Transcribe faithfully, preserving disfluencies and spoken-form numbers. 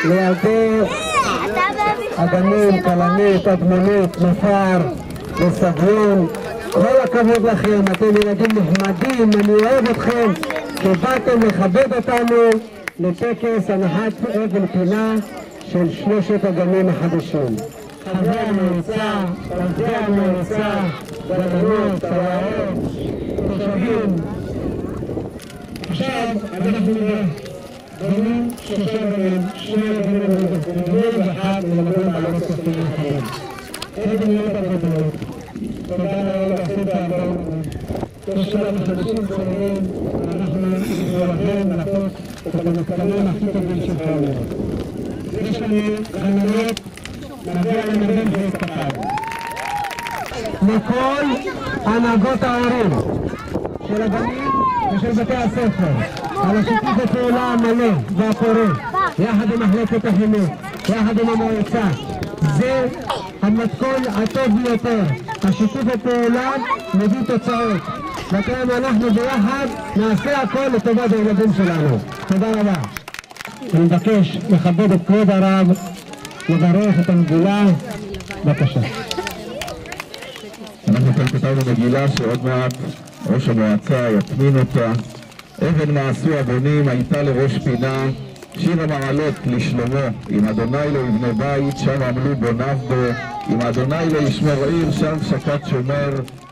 לילדי אגנית, כלנית, אדמונית, נופר וסביון. כל הכבוד לכם, אתם ילדים נחמדים, אני אוהב אתכם שבאתם לכבד אותנו לטקס הנחת אבן פינה של שלושת הגנים החדשים. חברי המועצה, עובדי המועצה, גננות, סייעות, תושבים. עכשיו אנחנו בונים שלושה גנים, שני גנים מלמדים ואחד מלמדים בעלות סופים לחיים. אלה בניות עבודות. תודה לאלה עשית עבור. יש לנו חדשים צעירים, אנחנו נוהבים לעשות את המתקנים הכי טובים שלנו. יש לנו גננות, נגיע למדים והסתכל. לכל הנהגות ההורים של הבנים ושל בתי הספר, על השיתוף הפעולה המלא והפורה, יחד עם מחלקת החינוך, יחד עם המועצה. זה המתכון הטוב ביותר. השיתוף הפעולה מביא תוצאות. לכן אנחנו ביחד נעשה הכל לטובת הילדים שלנו. תודה רבה. אני מבקש לכבד את כבוד הרב, לברך את המגילה. בבקשה. אנחנו כאן כתבנו מגילה שעוד מעט ראש המועצה יטמין אותה. אבן מעשו הבונים הייתה לראש פינה, שיר המעלות לשלמה, אם אדוני לא יבנה בית, שם עמלו בוניו בו, אם אדוני לא ישמור עיר, שם שקד שומר.